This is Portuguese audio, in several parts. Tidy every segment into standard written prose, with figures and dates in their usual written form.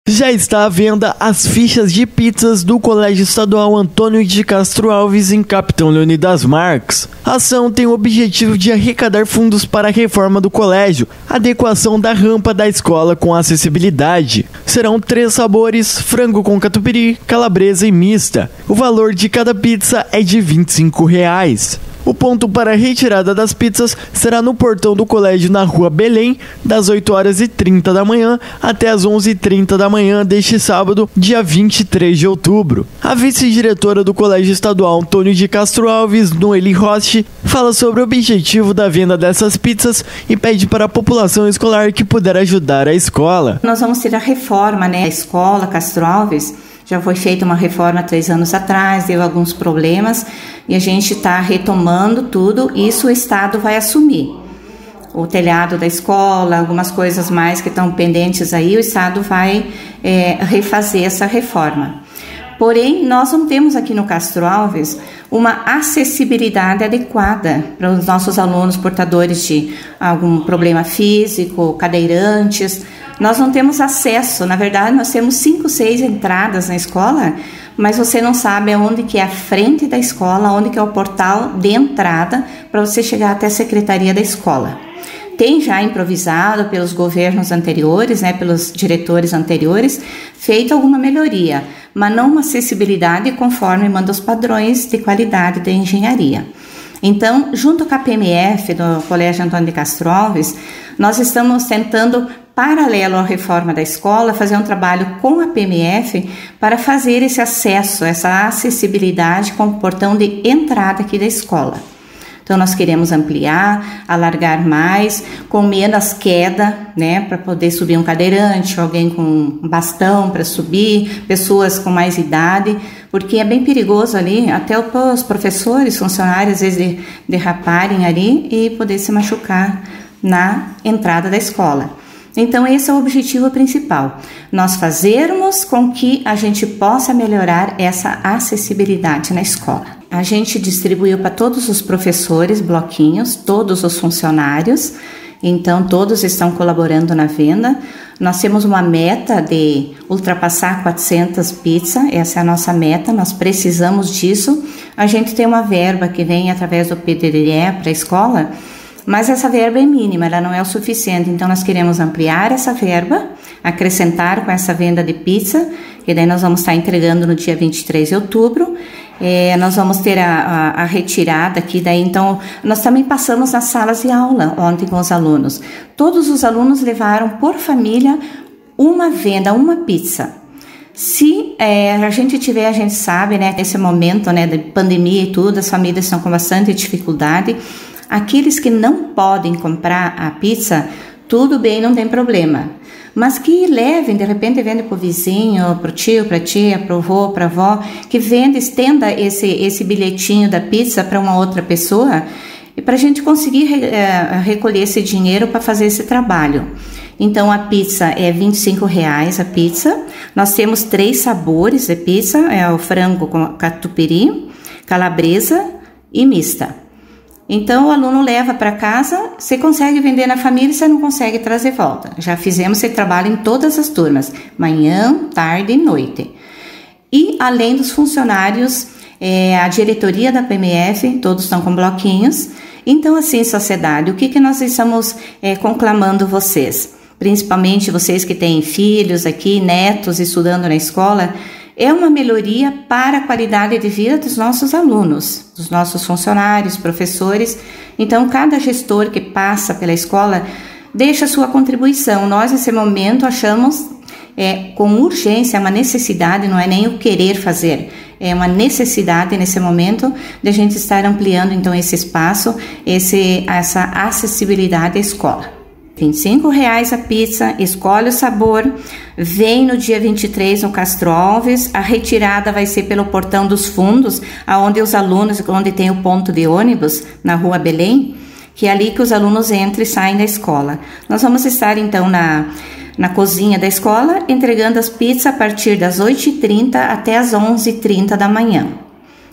Já está à venda as fichas de pizzas do Colégio Estadual Antônio de Castro Alves em Capitão Leônidas Marques. A ação tem o objetivo de arrecadar fundos para a reforma do colégio, adequação da rampa da escola com acessibilidade. Serão 3 sabores: frango com catupiry, calabresa e mista. O valor de cada pizza é de R$ 25. O ponto para a retirada das pizzas será no portão do colégio na Rua Belém, das 8h30 da manhã até as 11h30 da manhã deste sábado, dia 23 de outubro. A vice-diretora do Colégio Estadual Antônio de Castro Alves, Noeli Roche, fala sobre o objetivo da venda dessas pizzas e pede para a população escolar que puder ajudar a escola. Nós vamos ter a reforma, A escola Castro Alves já foi feita uma reforma 3 anos atrás, deu alguns problemas e a gente está retomando tudo. Isso o Estado vai assumir. O telhado da escola, algumas coisas mais que estão pendentes aí, o Estado vai refazer essa reforma. Porém, nós não temos aqui no Castro Alves uma acessibilidade adequada para os nossos alunos portadores de algum problema físico, cadeirantes. Nós não temos acesso, na verdade nós temos 5, 6 entradas na escola, mas você não sabe onde que é a frente da escola, onde que é o portal de entrada para você chegar até a secretaria da escola. Tem já improvisado pelos governos anteriores, pelos diretores anteriores, feito alguma melhoria, mas não uma acessibilidade conforme manda os padrões de qualidade da engenharia. Então, junto com a PMF do Colégio Antônio de Castro Alves, nós estamos tentando, paralelo à reforma da escola, fazer um trabalho com a PMF para fazer esse acesso, essa acessibilidade com o portão de entrada aqui da escola. Então, nós queremos ampliar, alargar mais, com menos queda, para poder subir um cadeirante, alguém com um bastão para subir, pessoas com mais idade, porque é bem perigoso ali, até os professores, funcionários, às vezes derraparem ali e poder se machucar na entrada da escola. Então, esse é o objetivo principal, nós fazermos com que a gente possa melhorar essa acessibilidade na escola. A gente distribuiu para todos os professores bloquinhos, todos os funcionários, então todos estão colaborando na venda. Nós temos uma meta de ultrapassar 400 pizzas, essa é a nossa meta, nós precisamos disso. A gente tem uma verba que vem através do PDDE para a escola, mas essa verba é mínima, ela não é o suficiente, então nós queremos ampliar essa verba, acrescentar com essa venda de pizza, que daí nós vamos estar entregando no dia 23 de outubro, nós vamos ter a retirada aqui, daí então nós também passamos nas salas de aula ontem com os alunos. Todos os alunos levaram por família uma venda, uma pizza. Se a gente sabe, nesse momento de pandemia e tudo, as famílias estão com bastante dificuldade. Aqueles que não podem comprar a pizza, tudo bem, não tem problema. Mas que levem, de repente vendem para o vizinho, para o tio, para a tia, para o avô, para a avó, que estenda esse bilhetinho da pizza para uma outra pessoa, e para a gente conseguir recolher esse dinheiro para fazer esse trabalho. Então, a pizza é R$ 25 a pizza. Nós temos 3 sabores de pizza, o frango com catupiry, calabresa e mista. Então, o aluno leva para casa, você consegue vender na família, você não consegue trazer volta. Já fizemos esse trabalho em todas as turmas, manhã, tarde e noite. E, além dos funcionários, a diretoria da PMF, todos estão com bloquinhos. Então, assim, sociedade, o que nós estamos conclamando vocês? Principalmente vocês que têm filhos aqui, netos estudando na escola, é uma melhoria para a qualidade de vida dos nossos alunos, dos nossos funcionários, professores. Então, cada gestor que passa pela escola deixa a sua contribuição. Nós, nesse momento, achamos com urgência, uma necessidade, não é nem o querer fazer, é uma necessidade nesse momento de a gente estar ampliando, então, esse espaço, essa acessibilidade à escola. R$ 25 a pizza, escolhe o sabor, vem no dia 23 no Castro Alves, a retirada vai ser pelo portão dos fundos, onde os alunos, onde tem o ponto de ônibus, na Rua Belém, que é ali que os alunos entram e saem da escola. Nós vamos estar então na cozinha da escola, entregando as pizzas a partir das 8h30 até as 11h30 da manhã.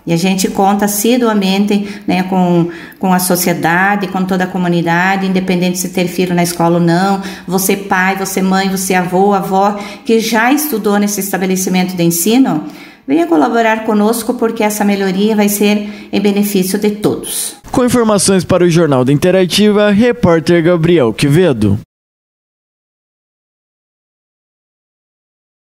E a gente conta assiduamente, né, com a sociedade, com toda a comunidade, independente de se ter filho na escola ou não, você pai, você mãe, você avô, avó, que já estudou nesse estabelecimento de ensino, venha colaborar conosco porque essa melhoria vai ser em benefício de todos. Com informações para o Jornal da Interativa, repórter Gabriel Quevedo.